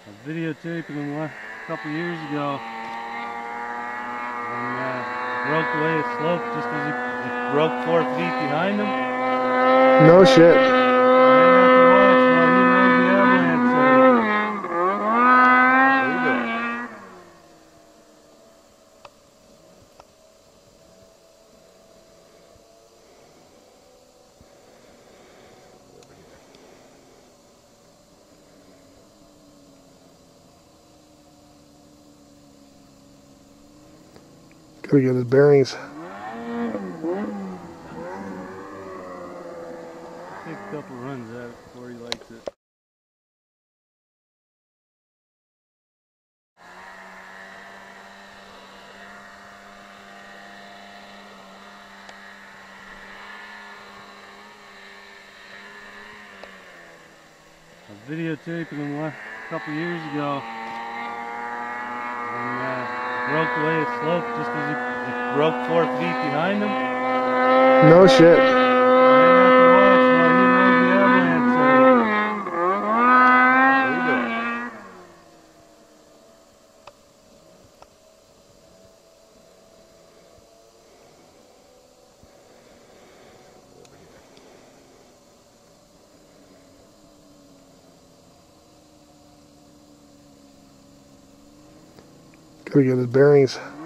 I videotaped him a couple years ago, and broke the way it sloped just as it broke 4 feet behind him. No shit. I got to watch while he rode the avalanche. There you go. Gotta get his bearings. Take a couple runs at it before he likes it. I videotaped him a couple years ago, and broke the way it sloped just as it broke 4 feet behind him. No shit. I got to watch while he rode the avalanche. There you go. Gotta get his bearings.